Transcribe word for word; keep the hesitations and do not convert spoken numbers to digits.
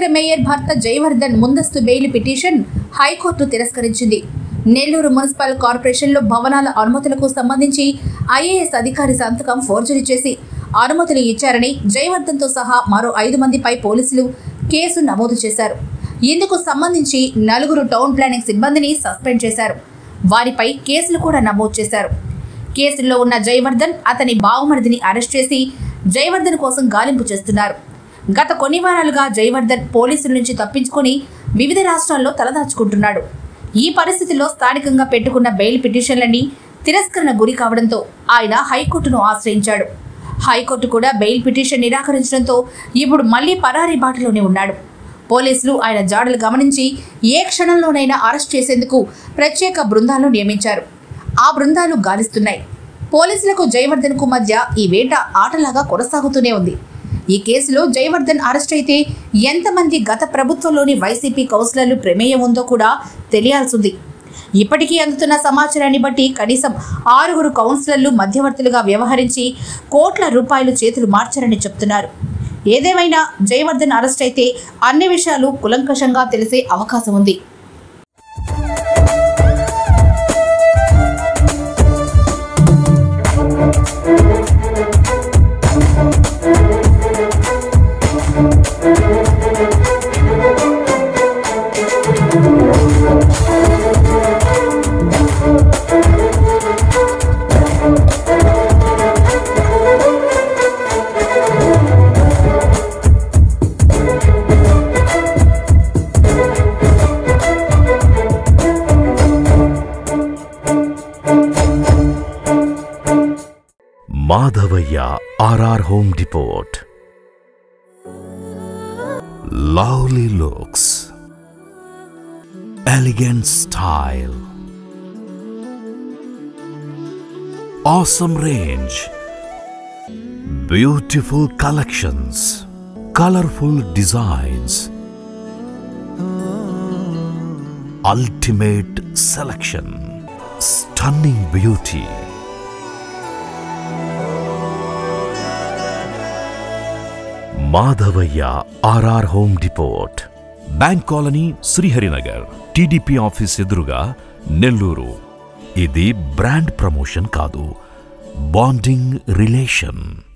Mayor భర్త జయవర్ధన్ ముందస్తు bail petition high court తిరస్కరించింది. నెల్లూరు మున్సిపల్ కార్పొరేషన్లో భవనాల అనుమతులకు సంబంధించి ఐఏఎస్ అధికారి సంతకం ఫోర్జరీ చేసి అనుమతులు ఇచ్చారని జయవర్ధన్తో సహా మరో ఐదు మందిపై పోలీసులు కేసు నమోదు చేశారు. ఇందుకు సంబంధించి నలుగురు టౌన్ ప్లానింగ్ సిబ్బందిని సస్పెండ్ చేశారు. వారిపై కేసులు కూడా నమోదు చేశారు. కేసుల్లో ఉన్న జయవర్ధన్, అతని బావమరిదిని అరెస్ట్ చేసి జయవర్ధన్ కోసం గాలింపు చేస్తున్నారు. గత కొన్ని వారాలుగా జయవర్ధన్ పోలీసుల నుంచి తప్పించుకొని వివిధ రాష్ట్రాల్లో తలదాచుకుంటున్నాడు. ఈ పరిస్థితిలో స్థానికంగా పెట్టుకున్న బెయిల్ పిటిషన్లన్నీ తిరస్కరణ గురి కావడంతో ఆయన హైకోర్టును ఆశ్రయించాడు. హైకోర్టు కూడా బెయిల్ పిటిషన్ నిరాకరించడంతో ఇప్పుడు మళ్లీ పరారీ బాటలోనే ఉన్నాడు. పోలీసులు ఆయన జాడలు గమనించి ఏ క్షణంలోనైనా అరెస్ట్ చేసేందుకు ప్రత్యేక బృందాలను నియమించారు. ఆ బృందాలు గాలిస్తున్నాయి. పోలీసులకు జయవర్ధన్కు మధ్య ఈ వేట ఆటలాగా కొనసాగుతూనే ఉంది. ఈ కేసులో జయవర్ధన్ అరెస్ట్ అయితే ఎంతమంది గత ప్రభుత్వంలోని వైసీపీ కౌన్సిలర్లు ప్రమేయం ఉందో కూడా తెలియాల్సింది. ఇప్పటికీ అందుతున్న సమాచారాన్ని బట్టి కనీసం ఆరుగురు కౌన్సిలర్లు మధ్యవర్తులుగా వ్యవహరించి కోట్ల రూపాయలు చేతులు మార్చారని చెప్తున్నారు. ఏదేమైనా జయవర్ధన్ అరెస్ట్ అయితే అన్ని విషయాలు కులంకషంగా తెలిసే అవకాశం ఉంది. Madhavaya R R Home Depot. Lovely looks, elegant style, awesome range, beautiful collections, colorful designs, ultimate selection, stunning beauty. Madhavaya R R Home Depot, Bank Colony, Sriharinagar, T D P Office Eduruga, Nelluru. Idi brand promotion kaadu, bonding relation.